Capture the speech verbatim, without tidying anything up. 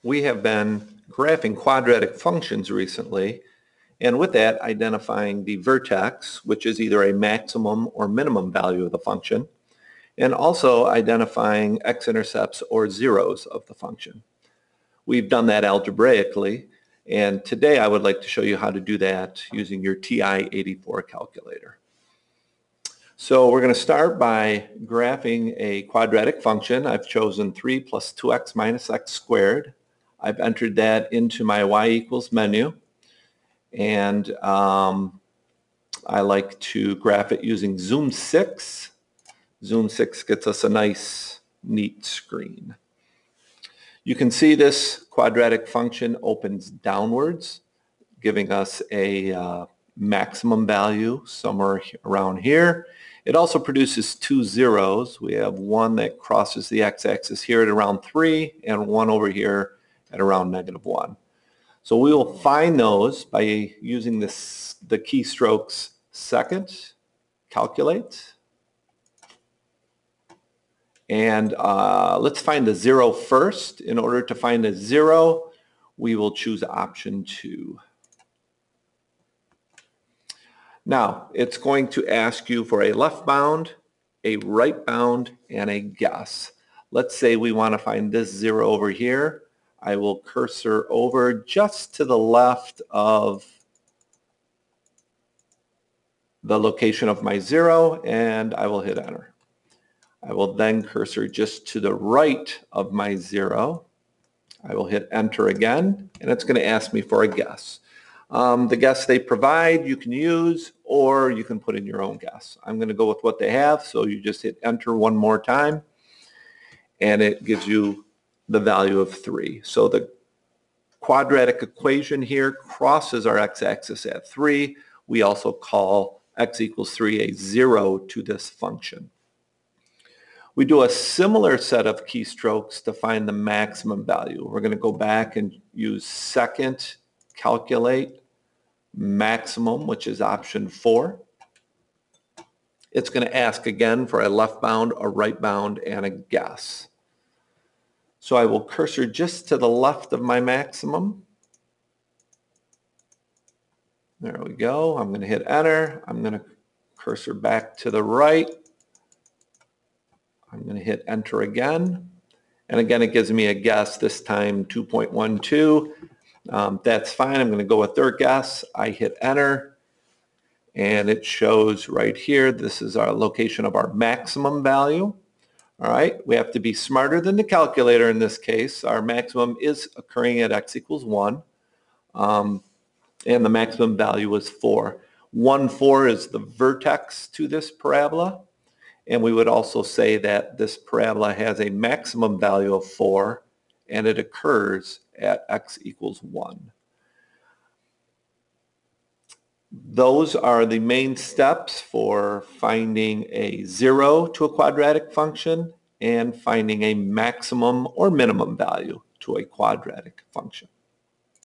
we have been graphing quadratic functions recently, and with that identifying the vertex, which is either a maximum or minimum value of the function, and also identifying x-intercepts or zeros of the function. We've done that algebraically, and today I would like to show you how to do that using your T I eighty-four calculator. So we're going to start by graphing a quadratic function. I've chosen three plus two x minus x squared. I've entered that into my y equals menu, and um, I like to graph it using Zoom six. Zoom six gets us a nice, neat screen. You can see this quadratic function opens downwards, giving us a uh, maximum value somewhere around here. It also produces two zeros. We have one that crosses the x-axis here at around three and one over here at around negative one. So we will find those by using this, the keystrokes second, calculate, and uh, let's find the zero first. In order to find a zero, we will choose option two. Now, it's going to ask you for a left bound, a right bound, and a guess. Let's say we want to find this zero over here. I will cursor over just to the left of the location of my zero, and I will hit enter. I will then cursor just to the right of my zero. I will hit enter again, and it's going to ask me for a guess. Um, the guess they provide you can use, or you can put in your own guess. I'm going to go with what they have, so you just hit enter one more time, and it gives you the value of three. So the quadratic equation here crosses our x-axis at three. We also call x equals three a zero to this function. We do a similar set of keystrokes to find the maximum value. We're going to go back and use second, calculate, maximum, which is option four. It's going to ask again for a left bound, a right bound, and a guess. So I will cursor just to the left of my maximum. There we go. I'm going to hit enter. I'm going to cursor back to the right. I'm going to hit enter again. And again, it gives me a guess, this time two point one two. Um, that's fine. I'm going to go with their guess. I hit enter, and it shows right here, this is our location of our maximum value. All right, we have to be smarter than the calculator in this case. Our maximum is occurring at x equals one, um, and the maximum value is four. one, four is the vertex to this parabola. And we would also say that this parabola has a maximum value of four, and it occurs at x equals one. Those are the main steps for finding a zero to a quadratic function and finding a maximum or minimum value to a quadratic function.